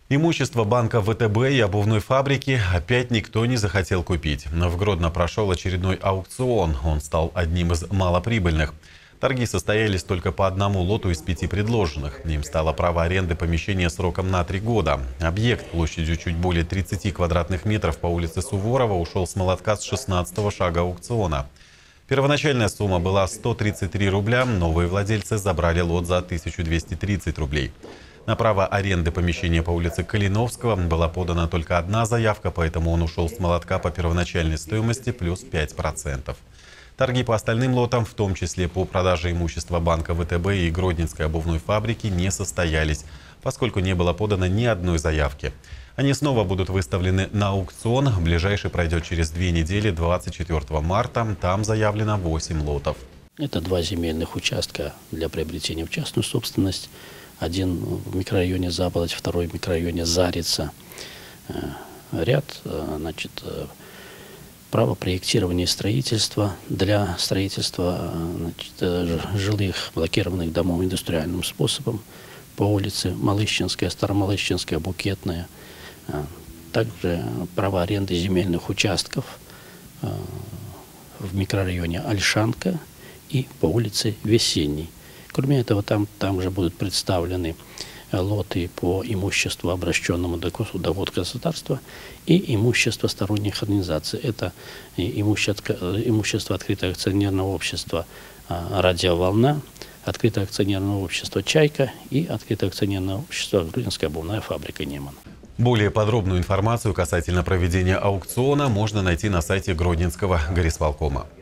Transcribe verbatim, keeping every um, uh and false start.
Имущество банка ВТБ и обувной фабрики опять никто не захотел купить. В Гродно прошел очередной аукцион. Он стал одним из малоприбыльных. Торги состоялись только по одному лоту из пяти предложенных. Им стало право аренды помещения сроком на три года. Объект площадью чуть более тридцати квадратных метров по улице Суворова ушел с молотка с шестнадцатого шага аукциона. Первоначальная сумма была сто тридцать три рубля. Новые владельцы забрали лот за тысячу двести тридцать рублей. На право аренды помещения по улице Калиновского была подана только одна заявка, поэтому он ушел с молотка по первоначальной стоимости плюс пять процентов. Торги по остальным лотам, в том числе по продаже имущества банка ВТБ и Гродненской обувной фабрики, не состоялись, поскольку не было подано ни одной заявки. Они снова будут выставлены на аукцион. Ближайший пройдет через две недели, двадцать четвёртого марта. Там заявлено восемь лотов. Это два земельных участка для приобретения в частную собственность. Один в микрорайоне Заполодь, второй в микрорайоне Зарица. Ряд, значит, право проектирования и строительства для строительства, значит, жилых блокированных домов индустриальным способом по улице Малыщинская, Старомалыщинская, Букетная. Также право аренды земельных участков в микрорайоне Ольшанка и по улице Весенней. Кроме этого, там, там же будут представлены лоты по имуществу, обращенному доход государства, и имущество сторонних организаций. Это имущество, имущество открытого акционерного общества «Радиоволна», открытое акционерное общество «Чайка» и открытое акционерное общество «Гродненская обувная фабрика Неман». Более подробную информацию касательно проведения аукциона можно найти на сайте Гродненского горисполкома.